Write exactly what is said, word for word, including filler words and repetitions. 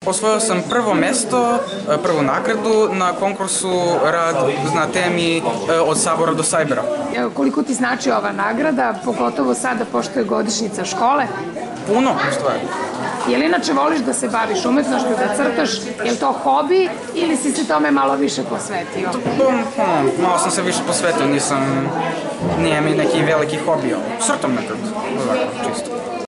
Osvojio sam prvo mesto, prvu nagradu na konkursu Rad na temi Od Sabora do Sajbera. Koliko ti znači ova nagrada, pogotovo sada pošto je godišnjica škole? Puno, u stvari. Je li inače voliš da se baviš umetnošću, da crtaš? Je li to hobi ili si se tome malo više posvetio? Malo sam se više posvetio, nisam, nije mi neki veliki hobi, crtam nekad, ovako, čisto.